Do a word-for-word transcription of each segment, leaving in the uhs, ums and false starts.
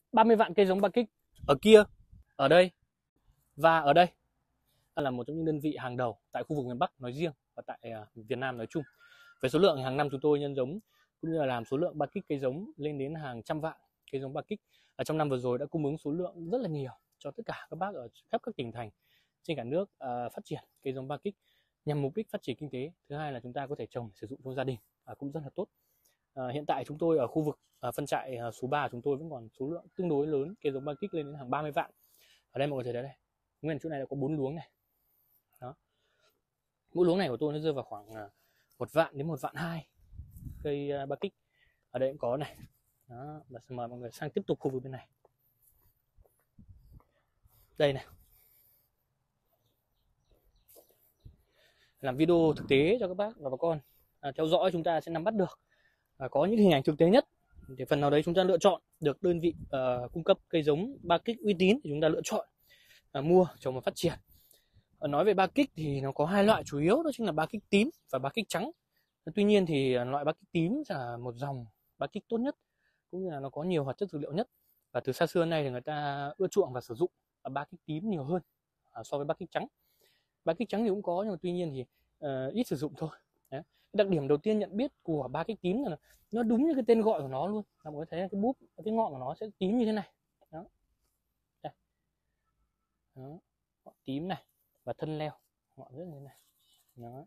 ba mươi vạn cây giống ba kích ở kia, ở đây và ở đây là một trong những đơn vị hàng đầu tại khu vực miền Bắc nói riêng và tại uh, Việt Nam nói chung. Về số lượng hàng năm chúng tôi nhân giống cũng như là làm số lượng ba kích cây giống lên đến hàng trăm vạn cây giống ba kích. Ở trong năm vừa rồi đã cung ứng số lượng rất là nhiều cho tất cả các bác ở khắp các tỉnh thành trên cả nước uh, phát triển cây giống ba kích nhằm mục đích phát triển kinh tế. Thứ hai là chúng ta có thể trồng sử dụng trong gia đình uh, cũng rất là tốt. Uh, hiện tại chúng tôi ở khu vực uh, phân trại uh, số ba chúng tôi vẫn còn số lượng tương đối lớn cây giống ba kích lên đến hàng ba mươi vạn. Ở đây mọi người thấy đấy, đây nguyên chỗ này là có bốn luống này. Đó, mỗi luống này của tôi nó rơi vào khoảng một vạn đến một vạn hai cây ba kích. Ở đây cũng có này. Đó, và mời mọi người sang tiếp tục khu vực bên này. Đây này, làm video thực tế cho các bác và bà con à, theo dõi, chúng ta sẽ nắm bắt được và có những hình ảnh thực tế nhất. Để phần nào đấy chúng ta lựa chọn được đơn vị uh, cung cấp cây giống ba kích uy tín thì chúng ta lựa chọn uh, mua trồng và phát triển. Nói về ba kích thì nó có hai loại chủ yếu, đó chính là ba kích tím và ba kích trắng. Tuy nhiên thì loại ba kích tím là một dòng ba kích tốt nhất, cũng như là nó có nhiều hoạt chất dược liệu nhất, và từ xa xưa nay thì người ta ưa chuộng và sử dụng ba kích tím nhiều hơn so với ba kích trắng. Ba kích trắng thì cũng có nhưng mà tuy nhiên thì uh, ít sử dụng thôi. Đấy. Đặc điểm đầu tiên nhận biết của ba kích tím là nó đúng như cái tên gọi của nó luôn. Mọi người thấy cái búp, cái ngọn của nó sẽ tím như thế này. Đó. Đây. Đó. Ngọn tím này và thân leo ngọn rất như thế này. Đó.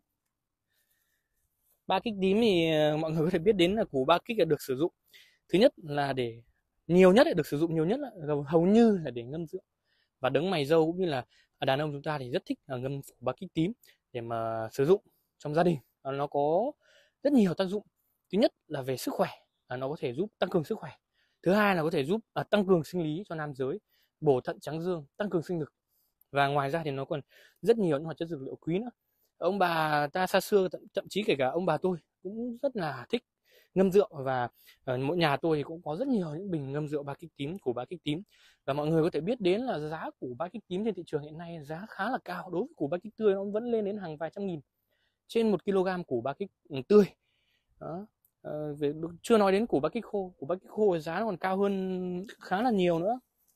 Ba kích tím thì mọi người có thể biết đến là củ ba kích là được sử dụng thứ nhất là để nhiều nhất, được sử dụng nhiều nhất là hầu như là để ngâm rượu, và đấng mày râu cũng như là đàn ông chúng ta thì rất thích là ngâm củ ba kích tím để mà sử dụng trong gia đình. Nó có rất nhiều tác dụng. Thứ nhất là về sức khỏe, nó có thể giúp tăng cường sức khỏe. Thứ hai là có thể giúp à, tăng cường sinh lý cho nam giới, bổ thận tráng dương, tăng cường sinh lực. Và ngoài ra thì nó còn rất nhiều những hoạt chất dược liệu quý nữa. Ông bà ta xa xưa, thậm chí kể cả ông bà tôi cũng rất là thích ngâm rượu, và ở mỗi nhà tôi thì cũng có rất nhiều những bình ngâm rượu ba kích tím, củ ba kích tím. Và mọi người có thể biết đến là giá củ ba kích tím trên thị trường hiện nay giá khá là cao. Đối với củ ba kích tươi nó vẫn lên đến hàng vài trăm nghìn trên một kg củ ba kích tươi. Đó. À, về, chưa nói đến củ ba kích khô, củ ba kích khô giá nó còn cao hơn khá là nhiều nữa.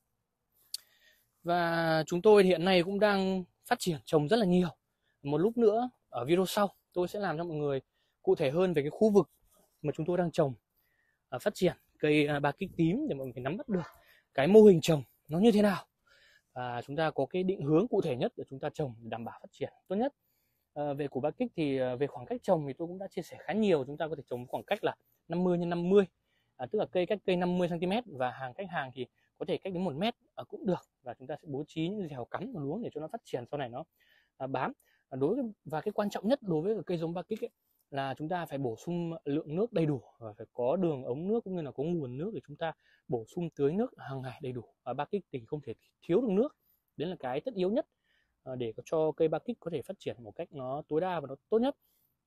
Và chúng tôi hiện nay cũng đang phát triển trồng rất là nhiều. Một lúc nữa ở video sau tôi sẽ làm cho mọi người cụ thể hơn về cái khu vực mà chúng tôi đang trồng, phát triển cây ba kích tím để mọi người nắm bắt được cái mô hình trồng nó như thế nào, và chúng ta có cái định hướng cụ thể nhất để chúng ta trồng để đảm bảo phát triển tốt nhất. À, về củ ba kích thì về khoảng cách trồng thì tôi cũng đã chia sẻ khá nhiều. Chúng ta có thể trồng khoảng cách là năm mươi nhân năm mươi, à, tức là cây cách cây năm mươi xăng ti mét, và hàng cách hàng thì có thể cách đến một mét à, cũng được. Và chúng ta sẽ bố trí những rèo cắm vào luống để cho nó phát triển sau này nó à, bám. À, đối với, và cái quan trọng nhất đối với cây giống ba kích ấy, là chúng ta phải bổ sung lượng nước đầy đủ, và phải có đường ống nước cũng như là có nguồn nước để chúng ta bổ sung tưới nước hàng ngày đầy đủ. Và ba kích thì không thể thiếu được nước, đấy là cái tất yếu nhất để cho cây ba kích có thể phát triển một cách nó tối đa và nó tốt nhất.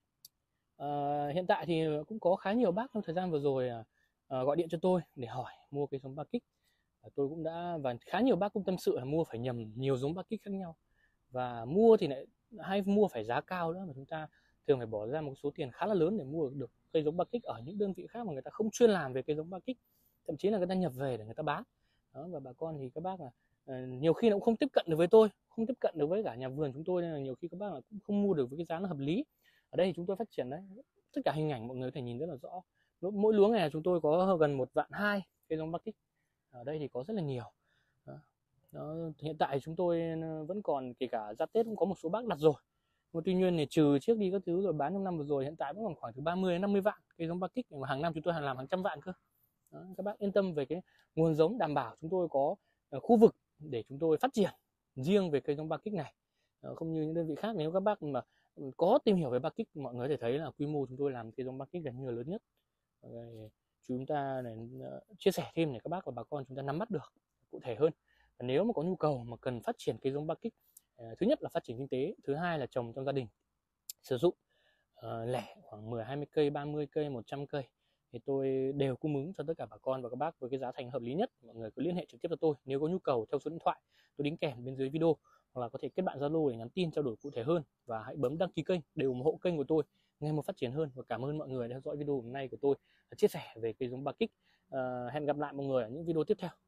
À, hiện tại thì cũng có khá nhiều bác trong thời gian vừa rồi à, gọi điện cho tôi để hỏi mua cây giống ba kích. À, tôi cũng đã, và khá nhiều bác cũng tâm sự là mua phải nhầm nhiều giống ba kích khác nhau, và mua thì lại hay mua phải giá cao nữa, mà chúng ta thường phải bỏ ra một số tiền khá là lớn để mua được cây giống ba kích ở những đơn vị khác mà người ta không chuyên làm về cây giống ba kích, thậm chí là người ta nhập về để người ta bán. Đó, và bà con thì các bác là uh, nhiều khi nó cũng không tiếp cận được với tôi, không tiếp cận được với cả nhà vườn chúng tôi, nên là nhiều khi các bác là cũng không mua được với cái giá nó hợp lý. Ở đây thì chúng tôi phát triển đấy, tất cả hình ảnh mọi người có thể nhìn rất là rõ. Mỗi luống này chúng tôi có gần một vạn hai cây giống ba kích. Ở đây thì có rất là nhiều. Đó. Đó, hiện tại chúng tôi vẫn còn, kể cả ra Tết cũng có một số bác đặt rồi. Nhưng tuy nhiên thì trừ trước đi các thứ rồi bán trong năm vừa rồi, hiện tại vẫn còn khoảng từ ba mươi đến năm mươi vạn cây giống ba kích, mà hàng năm chúng tôi làm hàng trăm vạn cơ. Đó, các bác yên tâm về cái nguồn giống, đảm bảo chúng tôi có khu vực để chúng tôi phát triển riêng về cây giống ba kích này. Đó, không như những đơn vị khác. Nếu các bác mà có tìm hiểu về ba kích, mọi người có thể thấy là quy mô chúng tôi làm cây giống ba kích gần như là lớn nhất. Rồi chúng ta này, chia sẻ thêm để các bác và bà con chúng ta nắm bắt được cụ thể hơn. Và nếu mà có nhu cầu mà cần phát triển cây giống ba kích, thứ nhất là phát triển kinh tế, thứ hai là trồng trong gia đình sử dụng uh, lẻ khoảng mười hai mươi cây, ba mươi cây, một trăm cây, thì tôi đều cung ứng cho tất cả bà con và các bác với cái giá thành hợp lý nhất. Mọi người cứ liên hệ trực tiếp cho tôi nếu có nhu cầu theo số điện thoại tôi đính kèm bên dưới video, hoặc là có thể kết bạn Zalo để nhắn tin trao đổi cụ thể hơn, và hãy bấm đăng ký kênh để ủng hộ kênh của tôi ngày một phát triển hơn. Và cảm ơn mọi người đã theo dõi video hôm nay của tôi chia sẻ về cây giống ba kích. Uh, hẹn gặp lại mọi người ở những video tiếp theo.